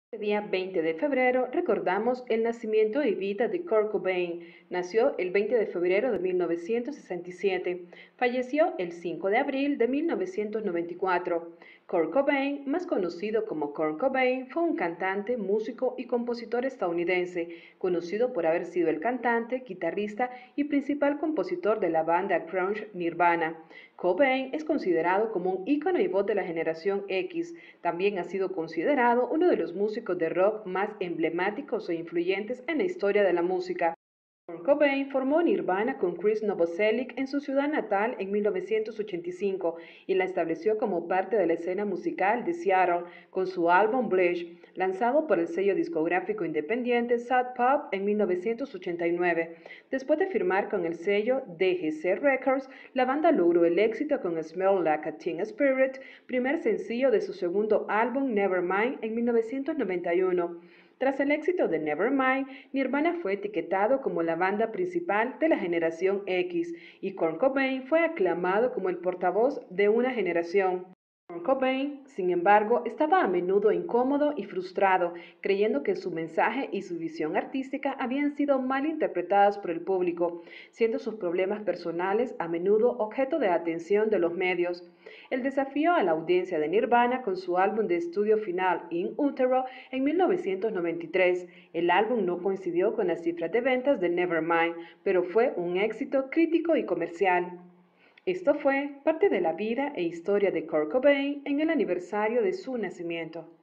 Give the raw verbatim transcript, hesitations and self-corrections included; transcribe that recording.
Este día veinte de febrero recordamos el nacimiento y vida de Kurt Cobain. Nació el veinte de febrero de mil novecientos sesenta y siete. Falleció el cinco de abril de mil novecientos noventa y cuatro. Kurt Cobain, más conocido como Kurt Cobain, fue un cantante, músico y compositor estadounidense, conocido por haber sido el cantante, guitarrista y principal compositor de la banda grunge Nirvana. Cobain es considerado como un ícono y voz de la generación X. También ha sido considerado uno de los músicos de rock más emblemáticos e influyentes en la historia de la música. Kurt Cobain formó Nirvana con Chris Novoselic en su ciudad natal en mil novecientos ochenta y cinco y la estableció como parte de la escena musical de Seattle con su álbum Bleach, lanzado por el sello discográfico independiente Sub Pop en mil novecientos ochenta y nueve. Después de firmar con el sello D G C Records, la banda logró el éxito con Smell Like a Teen Spirit, primer sencillo de su segundo álbum Nevermind en mil novecientos noventa y uno. Tras el éxito de Nevermind, Nirvana fue etiquetado como la banda principal de la generación X y Kurt Cobain fue aclamado como el portavoz de una generación. Kurt Cobain, sin embargo, estaba a menudo incómodo y frustrado, creyendo que su mensaje y su visión artística habían sido mal interpretadas por el público, siendo sus problemas personales a menudo objeto de atención de los medios. El desafío a la audiencia de Nirvana con su álbum de estudio final In Utero en mil novecientos noventa y tres. El álbum no coincidió con las cifras de ventas de Nevermind, pero fue un éxito crítico y comercial. Esto fue parte de la vida e historia de Kurt Cobain en el aniversario de su nacimiento.